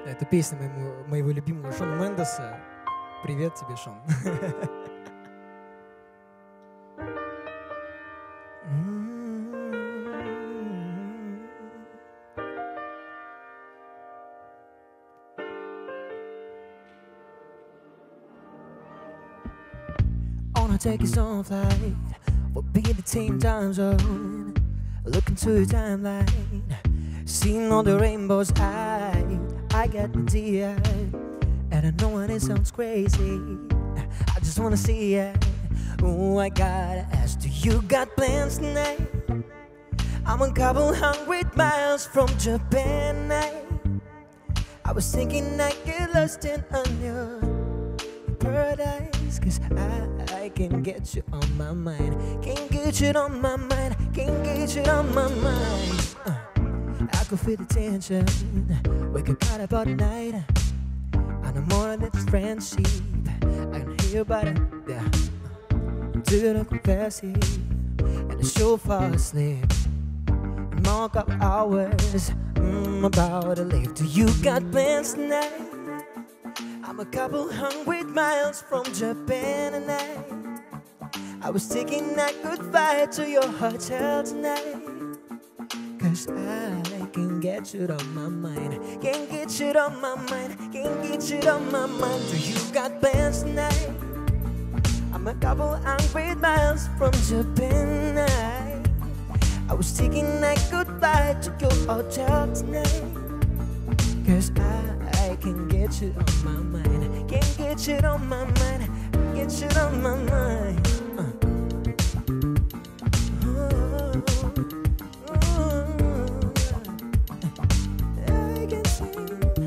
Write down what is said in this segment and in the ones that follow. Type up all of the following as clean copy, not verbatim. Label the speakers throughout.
Speaker 1: Это песня моего любимого Шона Мендеса. Привет тебе, Шон. Wanna take us on flight. We'll be in the same time zone. Look into your timeline. Seeing all the rainbows, I got an idea. And I know it sounds crazy. I just wanna see it. Oh, I gotta ask, do you got plans tonight? I'm a couple hundred miles from Japan. I was thinking I'd get lost in a new paradise. Cause I can get you on my mind. Can't get you on my mind. Can't get you on my mind. I could feel the tension. We could cut about the night. I know more than just friendship. I can hear about it, yeah. Do you confess it? And the show fall asleep. And more couple hours. About to leave. Do you got plans tonight? I'm a couple hundred miles from Japan and I was thinking I could fly to your hotel tonight. Cause I can get you on my mind. Can't get you on my mind. Can't get you on my mind. Do you got plans tonight? I'm a couple hundred miles from Japan. I was thinking I could fly to your hotel tonight. Cause I can get you on my mind. Can't get you on my mind. Get you on my mind. I can sing.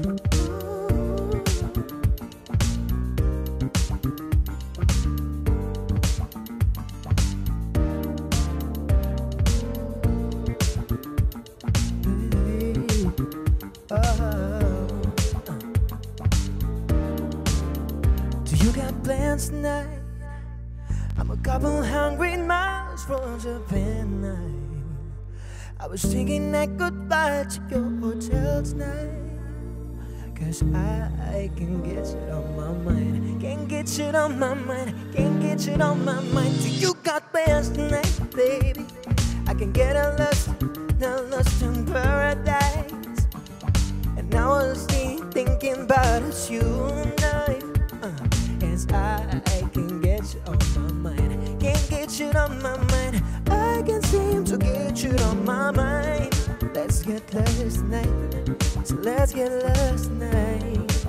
Speaker 1: Do you got plans tonight? I'm a couple hundred miles from Japan. I was thinking I could fly to your hotel tonight. Cause I can get you on my mind. Can't get you on my mind. Can't get you on my mind. Do you got plans tonight, baby? I can get lost in paradise. And I was thinking about us, you and I. Yes, I can get you on my mind. Can't get you on my mind. I can seem to get you on my mind. Let's get lost tonight. So let's get lost tonight.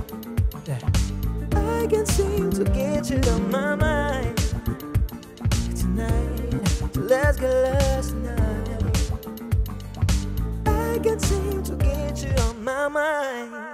Speaker 1: I can seem to get you on my mind tonight. So let's get lost tonight. I can seem to get you on my mind.